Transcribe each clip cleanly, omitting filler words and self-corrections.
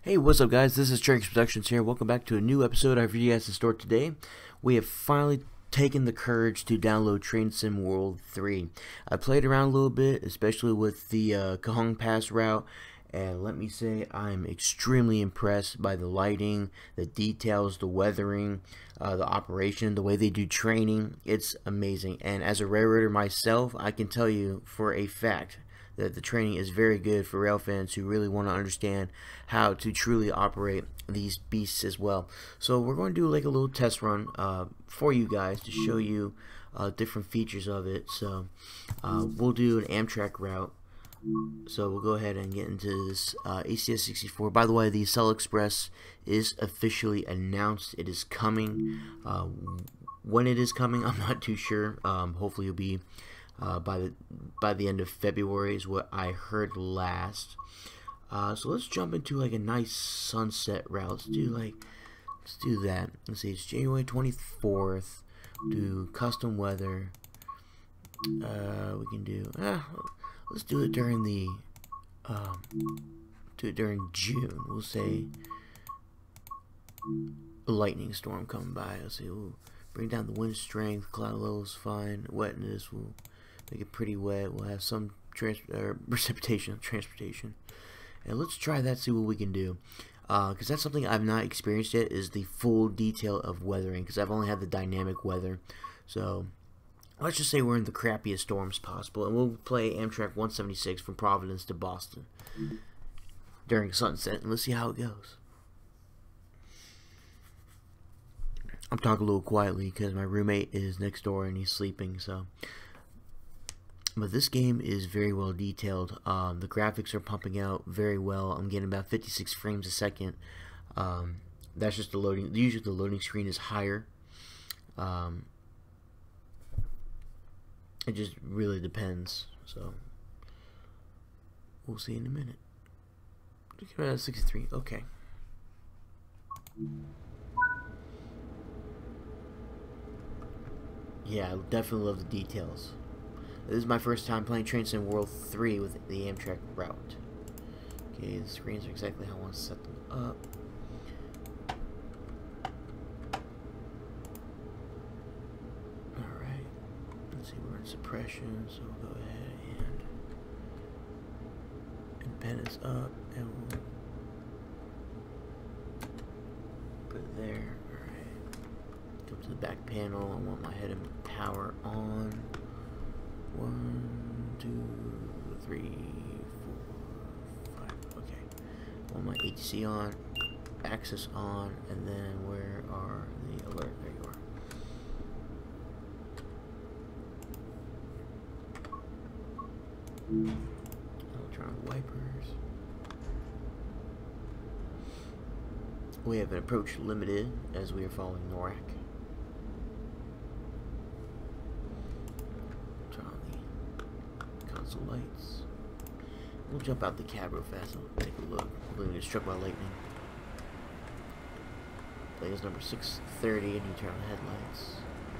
Hey, what's up, guys? This is Cherry's Productions here. Welcome back to a new episode I have for you guys in store today. We have finally taken the courage to download Train Sim World 3. I played around a little bit, especially with the Kahong Pass route, and let me say I'm extremely impressed by the lighting, the details, the weathering, the operation, the way they do training. It's amazing, and as a railroader myself, I can tell you for a fact that the training is very good for rail fans who really want to understand how to truly operate these beasts as well. So we're going to do like a little test run for you guys to show you different features of it. So we'll do an Amtrak route. So we'll go ahead and get into this ACS 64. By the way, the Cell Express is officially announced. It is coming. When it is coming, I'm not too sure. Hopefully it'll be by the end of February is what I heard last. So let's jump into like a nice sunset route. Let's do that. Let's see, it's January 24th. Do custom weather. We can do let's do it during the during June. We'll say a lightning storm coming by. Let's see, we'll bring down the wind strength, cloud levels fine, wetness will make it pretty wet. We'll have some precipitation, transportation, and let's try that. See what we can do, because that's something I've not experienced yet. Is the full detail of weathering, because I've only had the dynamic weather. So let's just say we're in the crappiest storms possible, and we'll play Amtrak 176 from Providence to Boston during sunset, and let's see how it goes. I'm talking a little quietly because my roommate is next door and he's sleeping. So, but this game is very well detailed. The graphics are pumping out very well. I'm getting about 56 frames a second. That's just the loading. Usually the loading screen is higher. It just really depends. So we'll see in a minute. Look at that, 63. Okay. Yeah, I definitely love the details. This is my first time playing Train Sim World 3 with the Amtrak route. Okay, the screens are exactly how I want to set them up. Alright, let's see, we're in suppression, so we'll go ahead and pen this up, and we'll put it there. Go to the back panel. I want my head and power on. 1, 2, 3, 4, 5. Okay. I want my ATC on, access on, and then where are the alert? There you are. I'll turn on the wipers. We have an approach limited as we are following NORAC. Lights. We'll jump out the cab real fast and take a look. We're going to get struck by lightning. Play is number 630 and you turn on the headlights.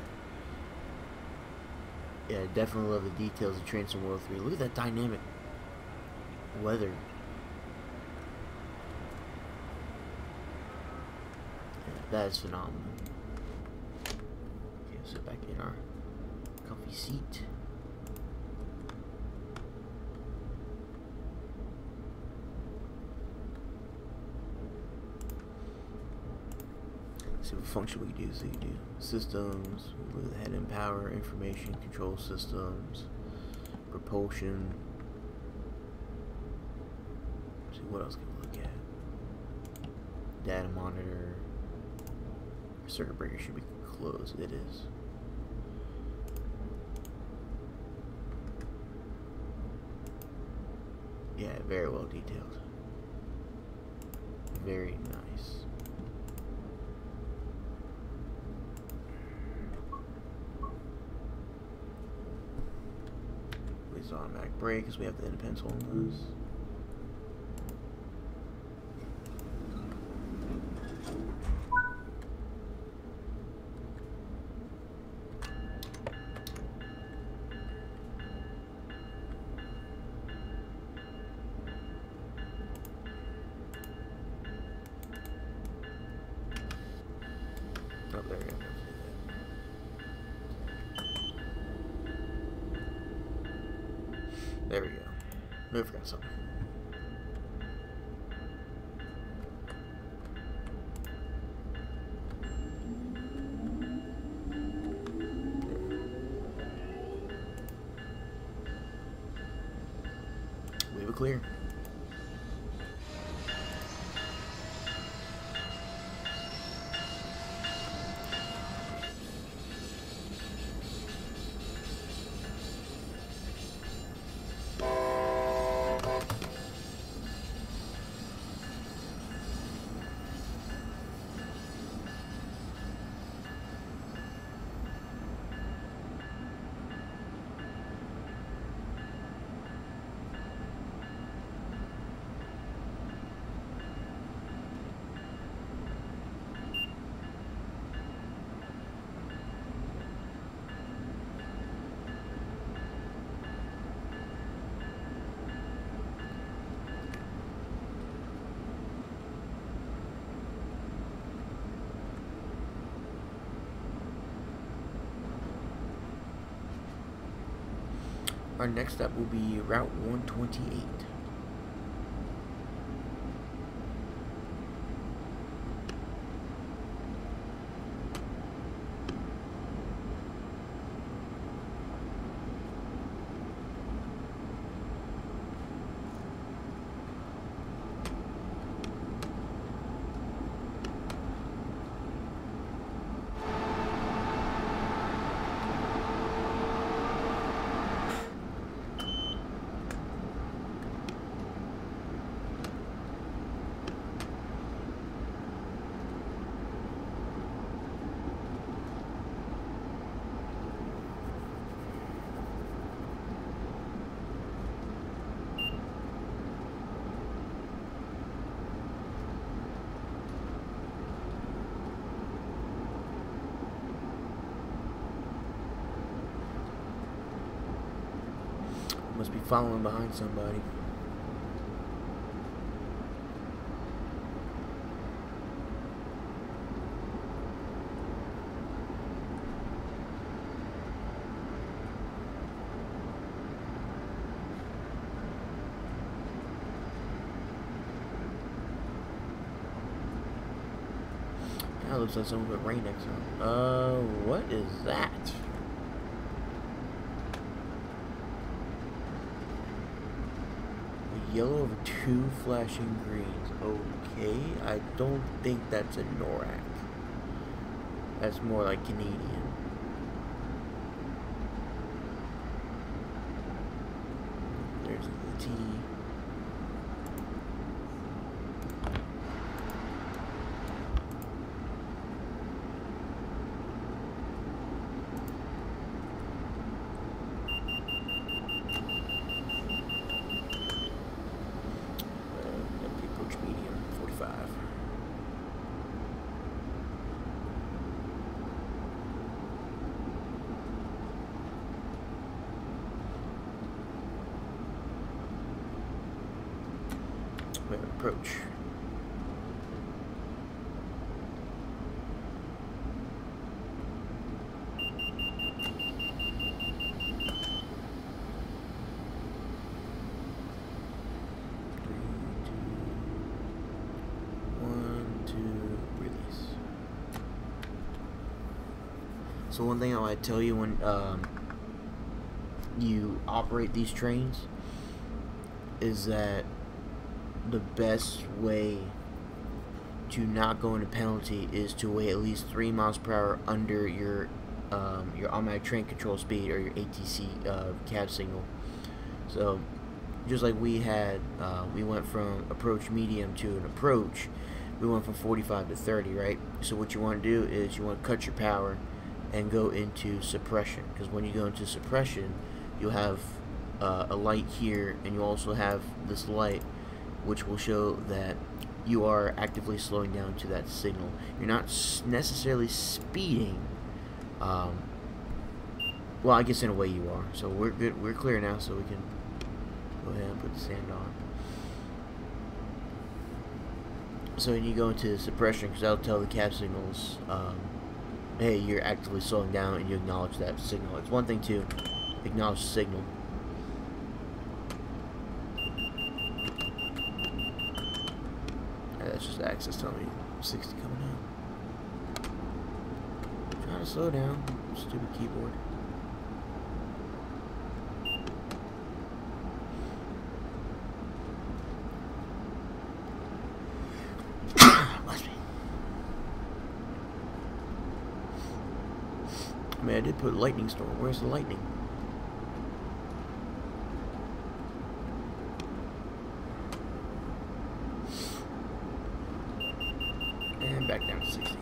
Yeah, I definitely love the details of Train Sim World 3. Look at that dynamic weather. Yeah, that is phenomenal. Okay, we'll sit back in our comfy seat. See what function we do. So you do systems, with head and power, information control systems, propulsion. See what else can we look at? Data monitor. Circuit breaker should be closed. It is. Yeah, very well detailed. Very nice. Automatic brake because we have the independence on this. Oh, there we go. There we go. No, I forgot something. We have a clear. Our next stop will be Route 128. Must be following behind somebody. That looks like someone with rain next time. What is that? Yellow over 2 flashing greens. Okay, I don't think that's a NORAC. That's more like Canadian. There's the T. Medium 45. We have an approach. So one thing I want to tell you when you operate these trains is that the best way to not go into penalty is to weigh at least 3 miles per hour under your automatic train control speed or your ATC cab signal. So just like we had, we went from approach medium to an approach. We went from 45 to 30, right? So what you want to do is you want to cut your power and go into suppression, because when you go into suppression you'll have a light here, and you also have this light which will show that you are actively slowing down to that signal. You're not necessarily speeding, well, I guess in a way you are. So we're good, we're clear now, so we can go ahead and put the sand on. So when you go into suppression, because that'll tell the cab signals hey, you're actively slowing down and you acknowledge that signal. It's one thing to acknowledge the signal. That's just access telling me 60 coming out. Trying to slow down. Stupid keyboard. I mean, I did put lightning storm. Where's the lightning? And back down to 60.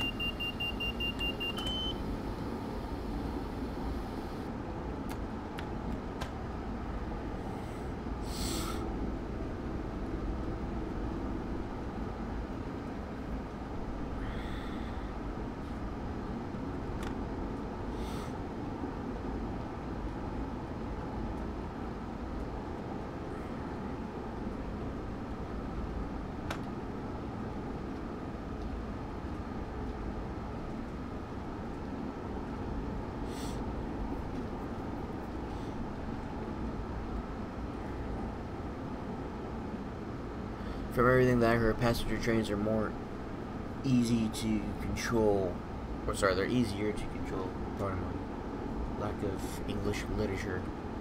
From everything that I heard, passenger trains are more easy to control, or sorry, they're easier to control. Pardon my lack of English literature.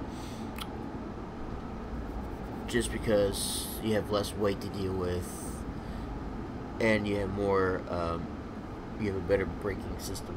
Just because you have less weight to deal with, and you have more, you have a better braking system.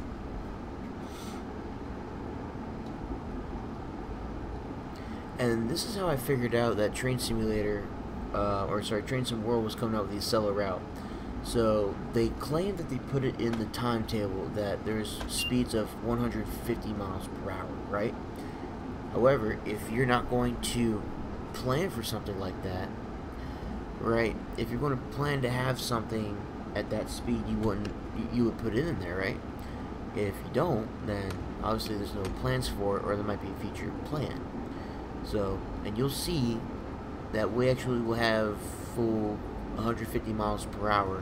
And this is how I figured out that Train Simulator, Train Sim World was coming out with the Acela route. So they claim that they put it in the timetable that there's speeds of 150 miles per hour, right? However, if you're not going to plan for something like that, right? If you're going to plan to have something at that speed, you would put it in there, right? If you don't, then obviously there's no plans for it, or there might be a future plan. So, and you'll see that we actually will have full 150 miles per hour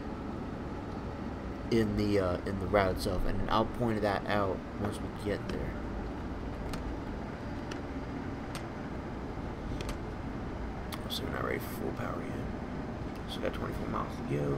in the route itself, and I'll point that out once we get there. So we're not ready for full power yet. So we got 24 miles to go.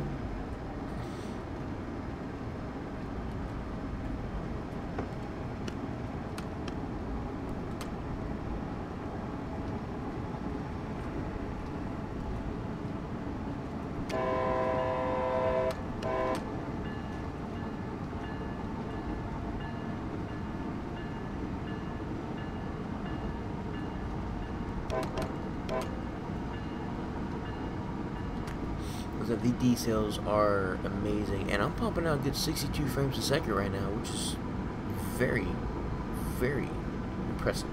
The details are amazing, and I'm pumping out a good 62 frames a second right now, which is very, very impressive.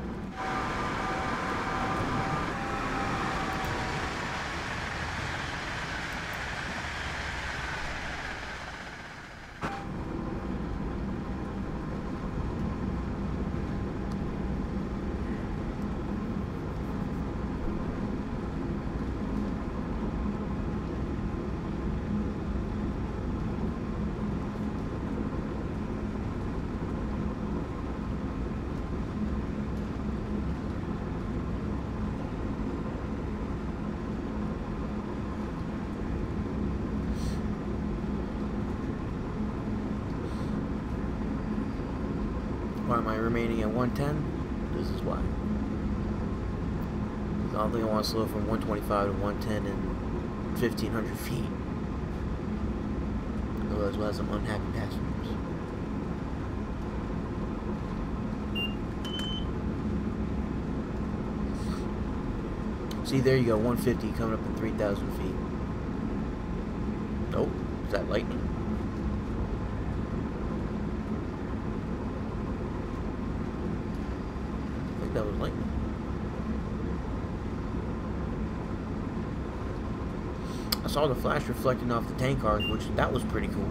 Why am I remaining at 110? This is why. I don't think I want to slow from 125 to 110 in 1,500 feet. Otherwise we'll have some unhappy passengers. See, there you go, 150 coming up in 3,000 feet. Oh, is that lightning? That was lightning. I saw the flash reflecting off the tank cars, which that was pretty cool.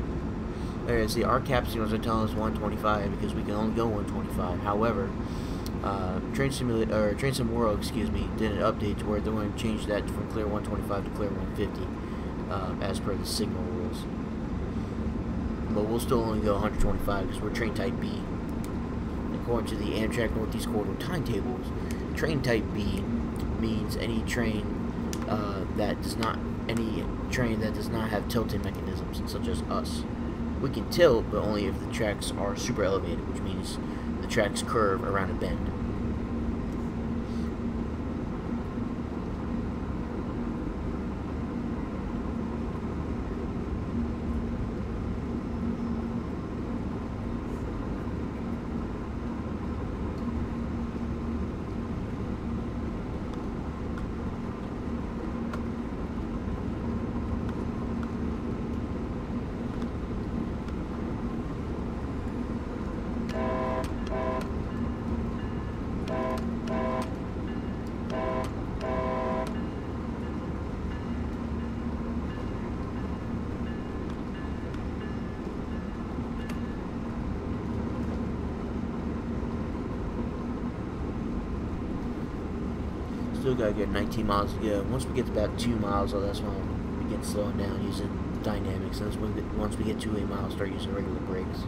There you see, our cap signals are telling us 125 because we can only go 125. However, Train Simulator or Train Sim World, excuse me, did an update to where they're going to change that from clear 125 to clear 150, as per the signal rules. But we'll still only go 125 because we're train type B. According to the Amtrak Northeast Corridor timetables, train type B means any train that does not have tilting mechanisms, such as us. We can tilt, but only if the tracks are super elevated, which means the tracks curve around a bend. Still gotta get 19 miles to go. Once we get to about 2 miles, that's when I'll begin slowing down using dynamics. That's when once we get to 8 miles, start using regular brakes.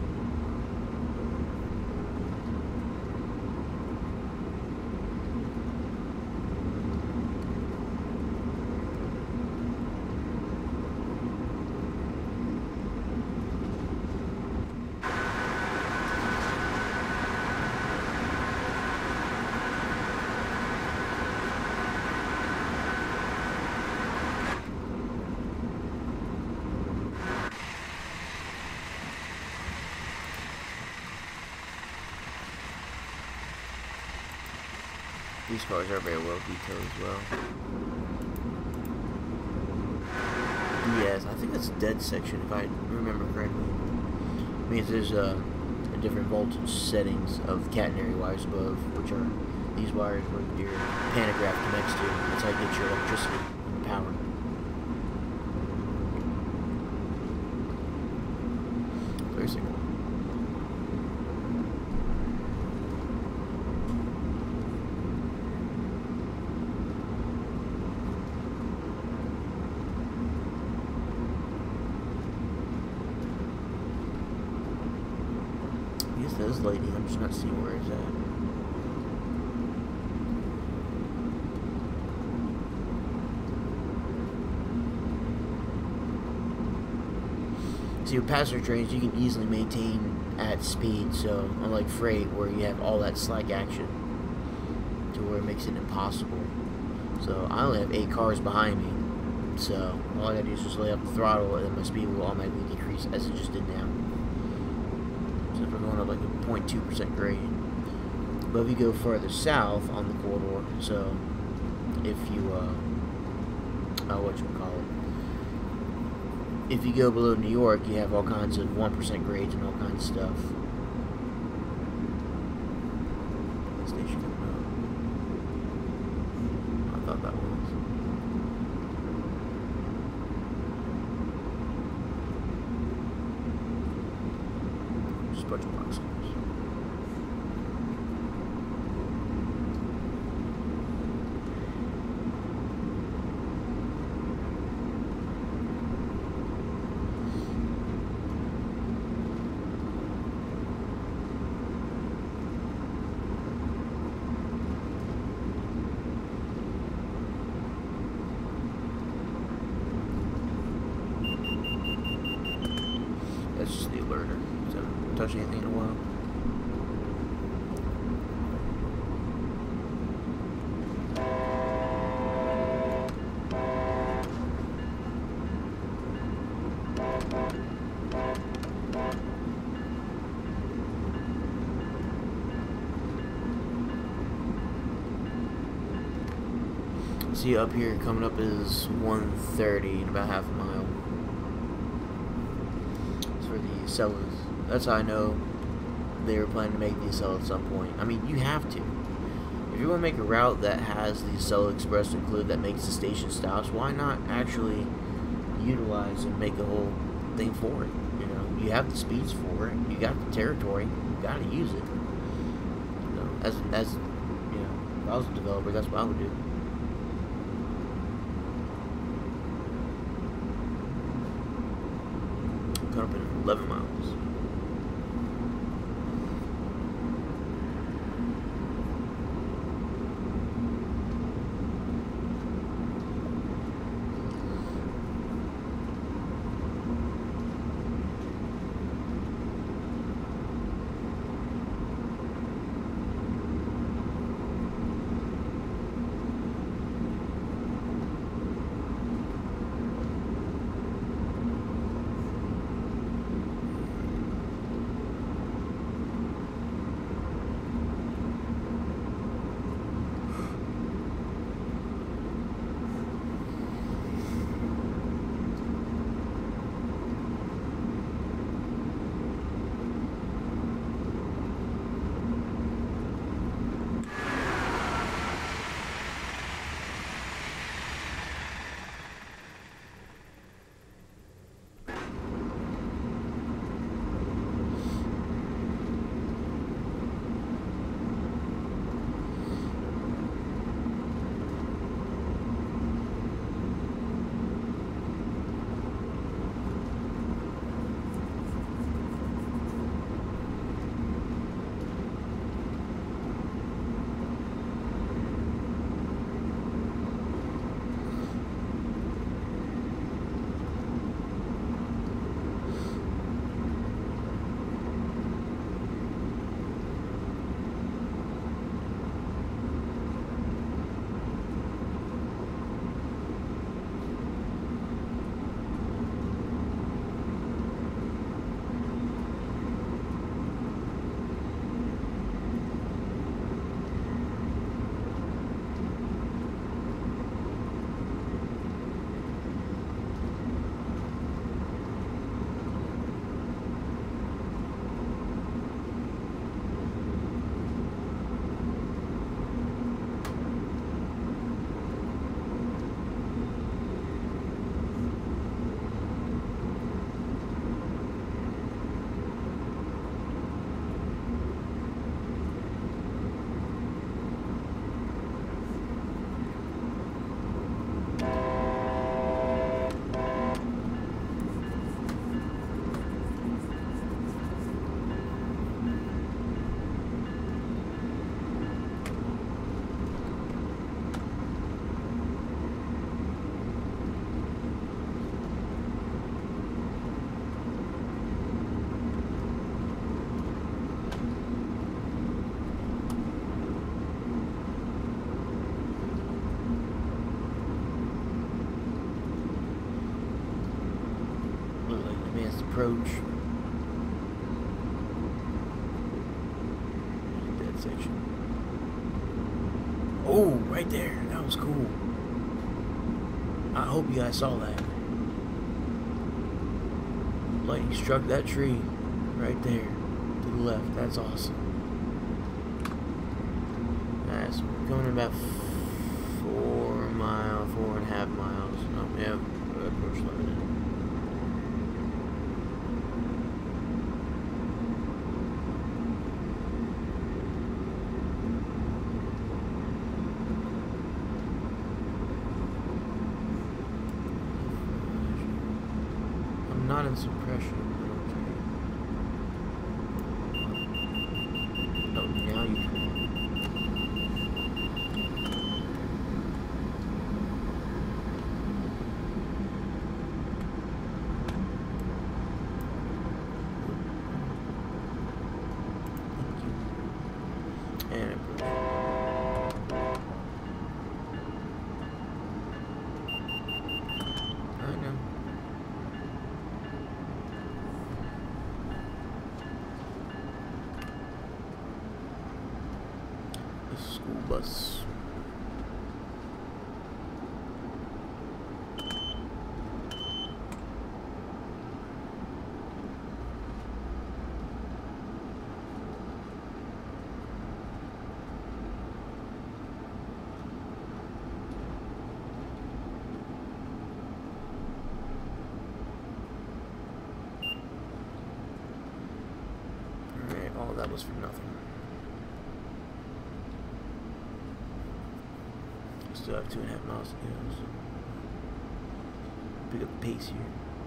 These cars are very well detailed as well. Yes, I think that's a dead section if I remember correctly. It means there's a different voltage settings of catenary wires above, which are these wires where your pantograph connects to. That's how you get your electricity and power. Very simple. This lady, I'm just not seeing where it's at. See, with passenger trains, you can easily maintain at speed, so unlike freight, where you have all that slack action, to where it makes it impossible. So I only have 8 cars behind me, so all I gotta do is just lay up the throttle, and then my speed will automatically decrease, as it just did now. So if we're going up like a 0.2% grade. But if you go further south on the corridor, so if you, if you go below New York, you have all kinds of 1% grades and all kinds of stuff. Station coming up. I thought that was. Just a bunch of boxes. That's just the alerter. So I haven't touched anything in a while. See, up here coming up is 130 in about half a mile. For the Acellas. That's how I know they were planning to make the Acela at some point. I mean, you have to. If you want to make a route that has the Acela Express included that makes the station stops, why not actually utilize and make a whole thing for it? You know, you have the speeds for it. You got the territory. You got to use it. So, As you know, if I was a developer, that's what I would do. Cut up in 11 miles. Approach that section. Oh, right there. That was cool. I hope you guys saw that. Lightning struck that tree right there to the left. That's awesome. That's going about 4.5 miles. Oh, yeah, approach limited. Not in suppression, but okay. Oh, now you can. And approach. Right now. School bus. Alright, all that was for nothing. Still have 2.5 miles to go, so pick up the pace here.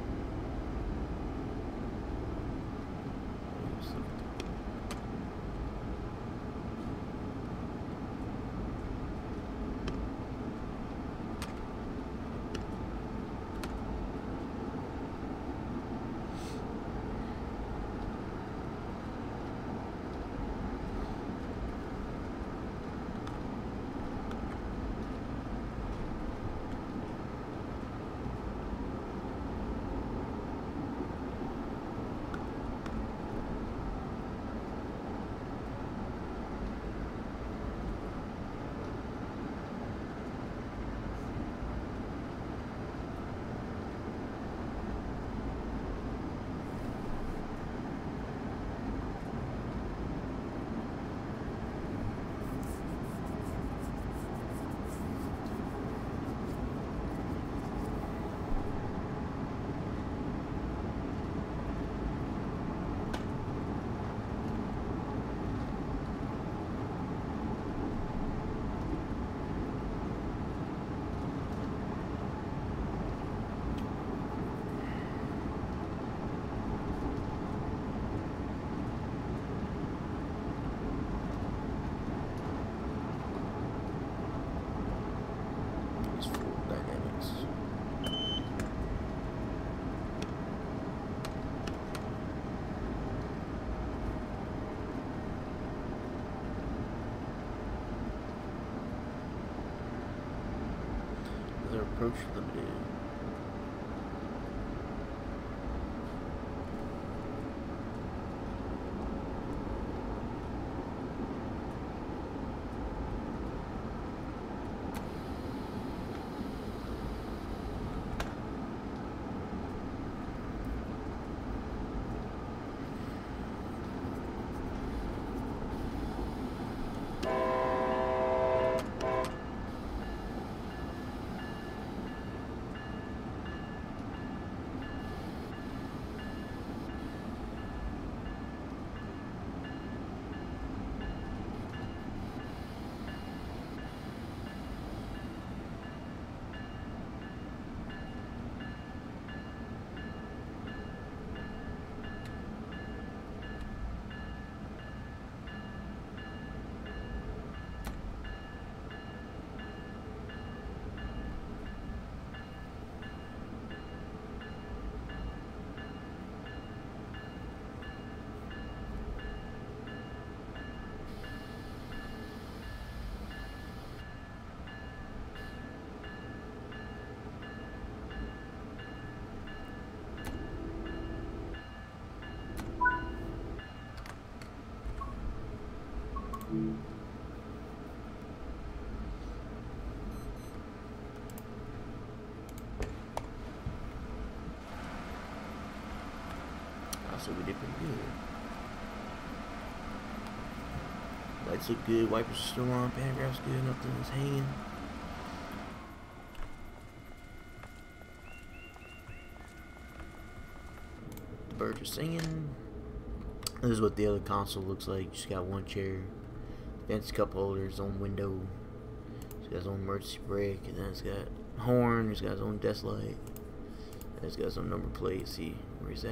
Approach limited. So we did pretty good. Lights look good, wipers are still on, pantograph's good, nothing is hanging. The birds are singing. This is what the other console looks like. Just got one chair, fancy cup holder, its own window. It's got its own emergency brake, and then it's got a horn, it's got its own desk light. And it's got some number plate. See where he's at.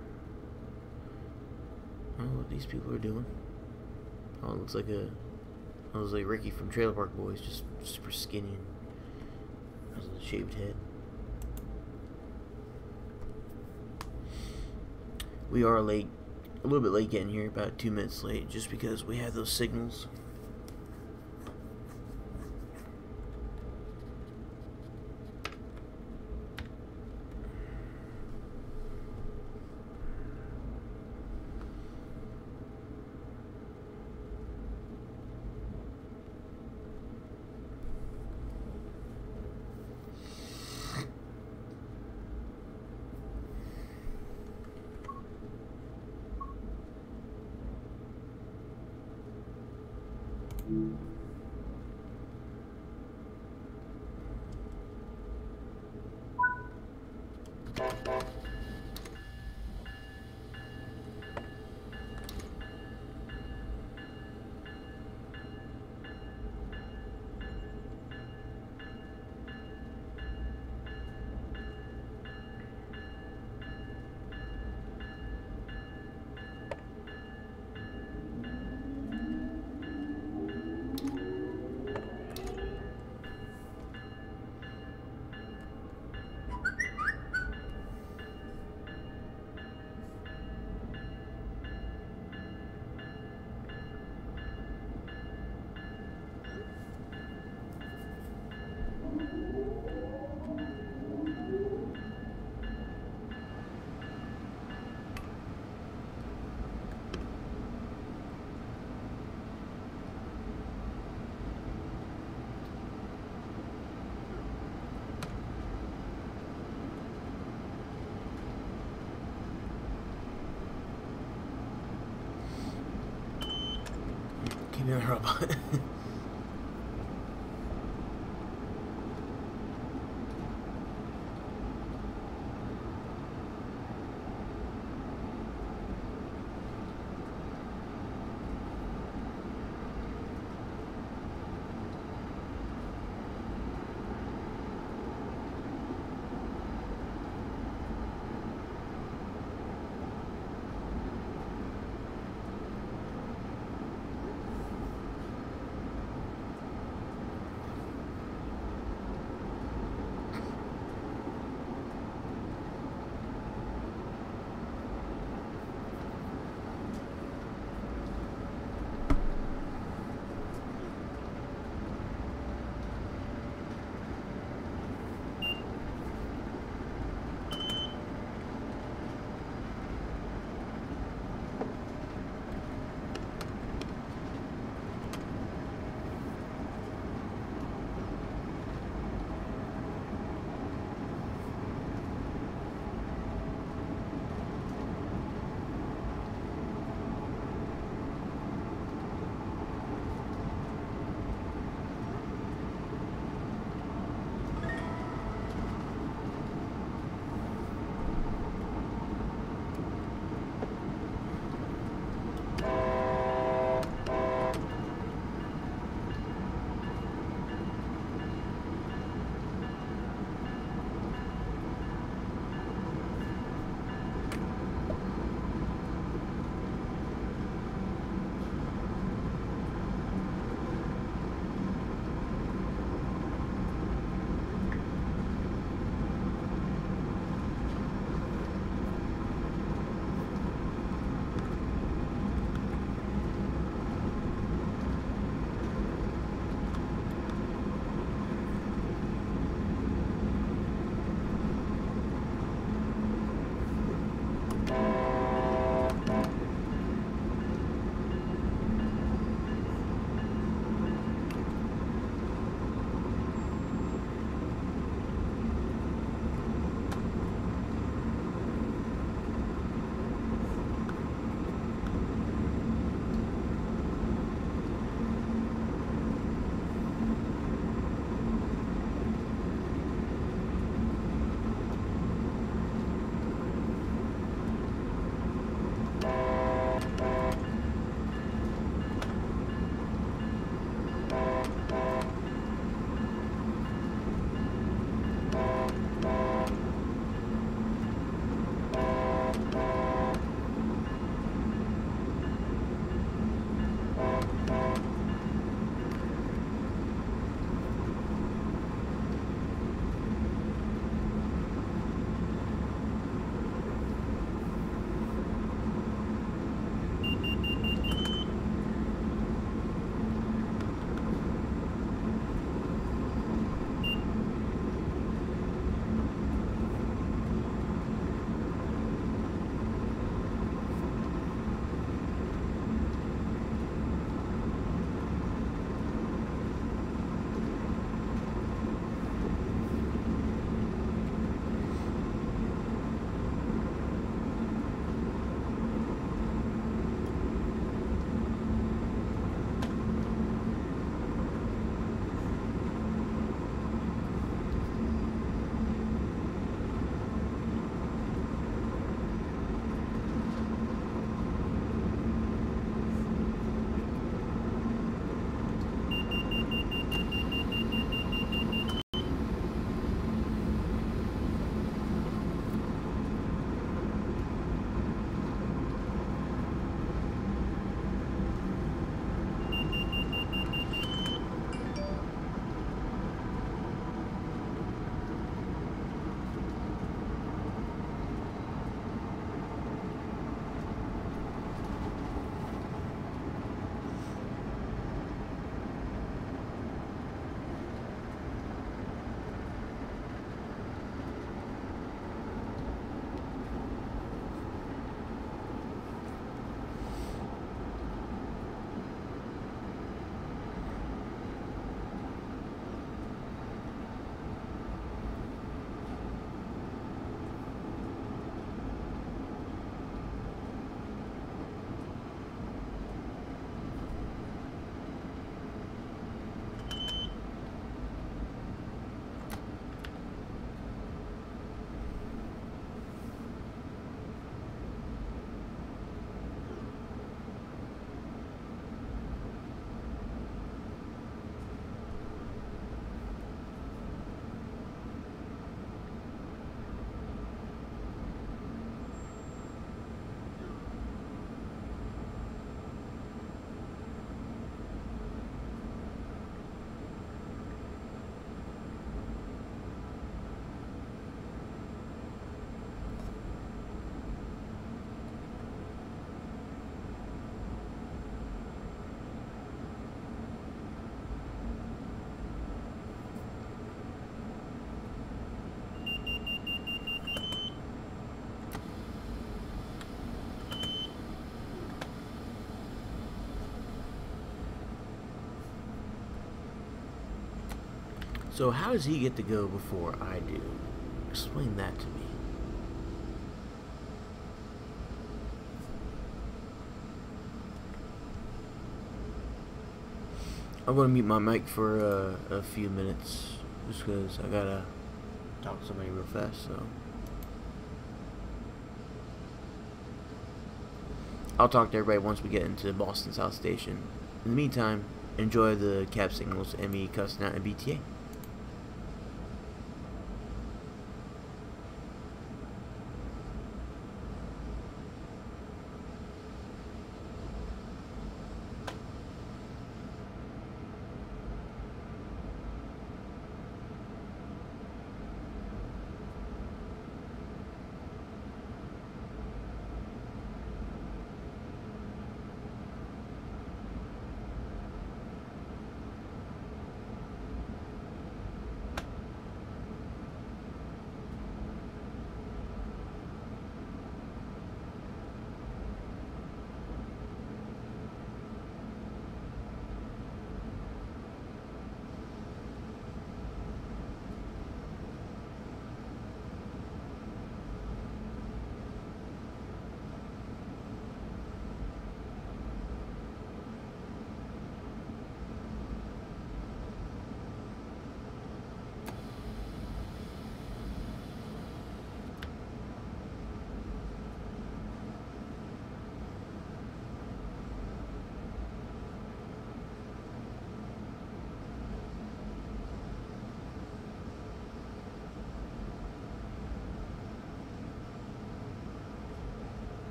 I don't know what these people are doing. Oh, it looks like Ricky from Trailer Park Boys, just super skinny and has a shaved head. We are late, a little bit late getting here, about 2 minutes late, just because we have those signals. me a robot. So how does he get to go before I do? Explain that to me. I'm going to mute my mic for a few minutes, just because I gotta talk to somebody real fast, so. I'll talk to everybody once we get into Boston South Station. In the meantime, enjoy the cab signals and me cussing out in BTA.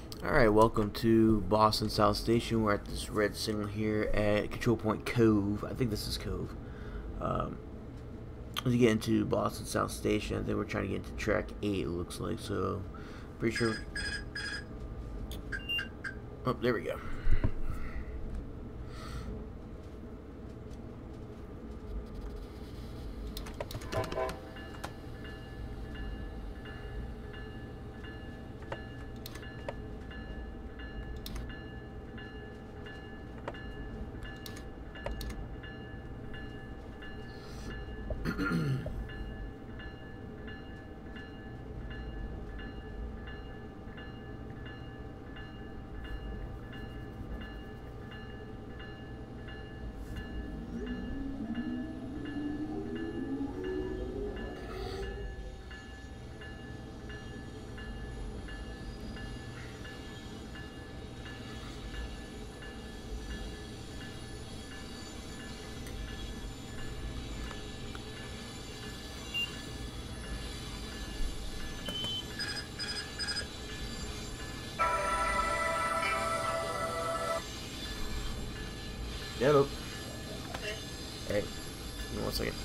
Alright, welcome to Boston South Station. We're at this red signal here at Control Point Cove. I think this is Cove. As you get into Boston South Station, I think we're trying to get into track 8, it looks like. So, pretty sure. Oh, there we go. Hello. Hey, give me 1 second.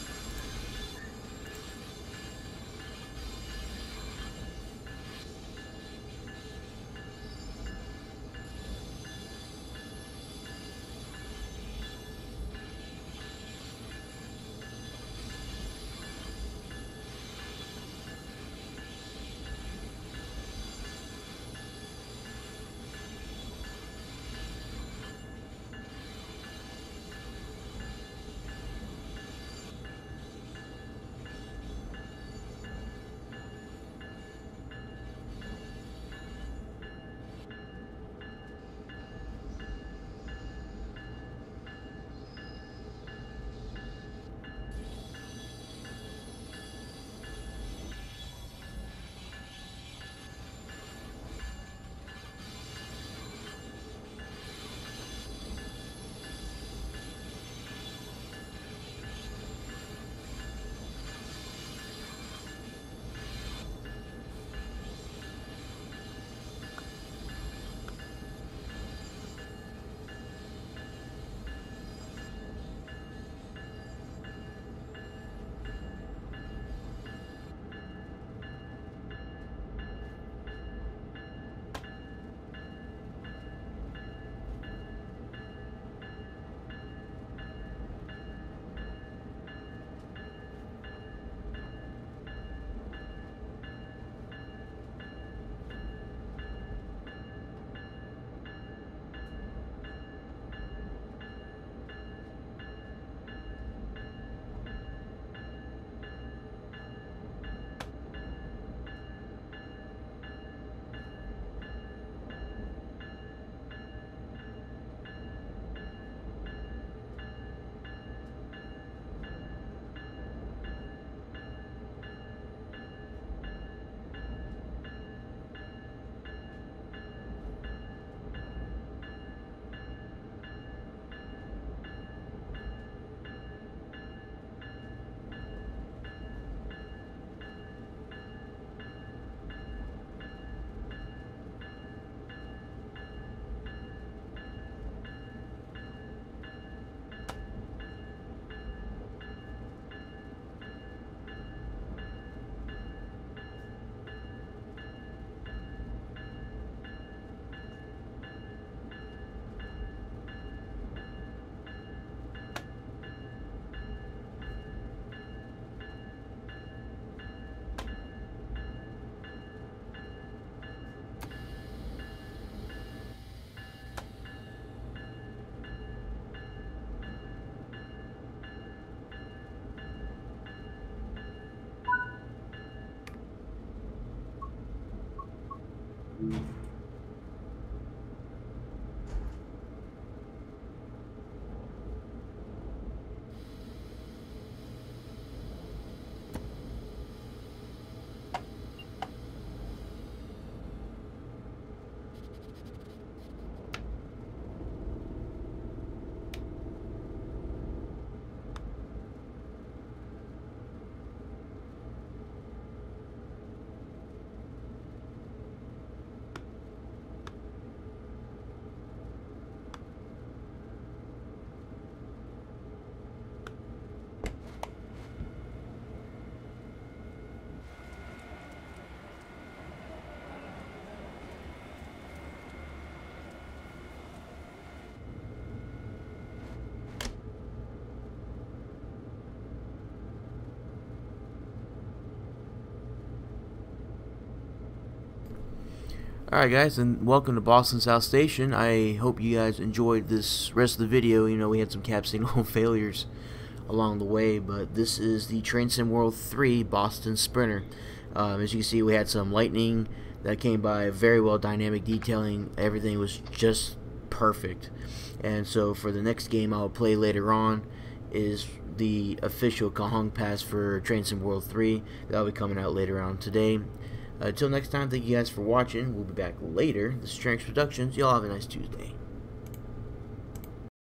Alright guys, and welcome to Boston South Station. I hope you guys enjoyed this rest of the video. You know, we had some cap signal failures along the way, but this is the Train Sim World 3 Boston Sprinter. As you can see, we had some lightning that came by, very well dynamic detailing. Everything was just perfect. And so for the next game I'll play later on is the official Kahong Pass for Train Sim World 3. That'll be coming out later on today. Until next time, thank you guys for watching. We'll be back later. This is Tranks Productions. Y'all have a nice Tuesday.